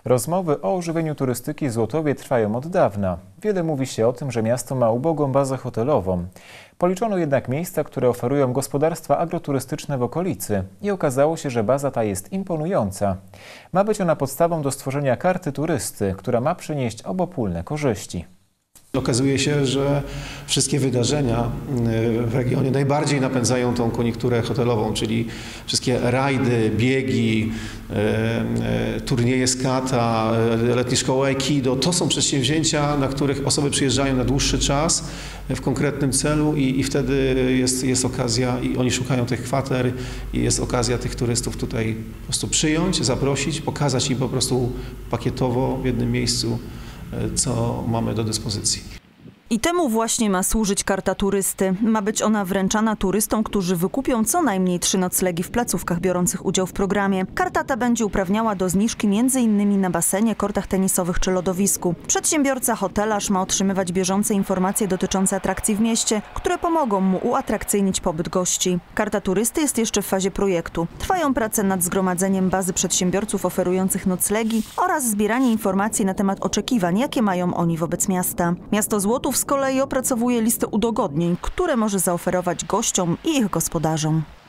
Rozmowy o ożywieniu turystyki w Złotowie trwają od dawna. Wiele mówi się o tym, że miasto ma ubogą bazę hotelową. Policzono jednak miejsca, które oferują gospodarstwa agroturystyczne w okolicy i okazało się, że baza ta jest imponująca. Ma być ona podstawą do stworzenia karty turysty, która ma przynieść obopólne korzyści. Okazuje się, że wszystkie wydarzenia w regionie najbardziej napędzają tą koniunkturę hotelową, czyli wszystkie rajdy, biegi, turnieje skata, letnie szkoły aikido. To są przedsięwzięcia, na których osoby przyjeżdżają na dłuższy czas w konkretnym celu i wtedy jest okazja i oni szukają tych kwater i jest okazja tych turystów tutaj po prostu przyjąć, zaprosić, pokazać im po prostu pakietowo w jednym miejscu, co mamy do dyspozycji. I temu właśnie ma służyć karta turysty. Ma być ona wręczana turystom, którzy wykupią co najmniej 3 noclegi w placówkach biorących udział w programie. Karta ta będzie uprawniała do zniżki m.in. na basenie, kortach tenisowych czy lodowisku. Przedsiębiorca, hotelarz ma otrzymywać bieżące informacje dotyczące atrakcji w mieście, które pomogą mu uatrakcyjnić pobyt gości. Karta turysty jest jeszcze w fazie projektu. Trwają prace nad zgromadzeniem bazy przedsiębiorców oferujących noclegi oraz zbieranie informacji na temat oczekiwań, jakie mają oni wobec miasta. Miasto Złotów z kolei opracowuje listę udogodnień, które może zaoferować gościom i ich gospodarzom.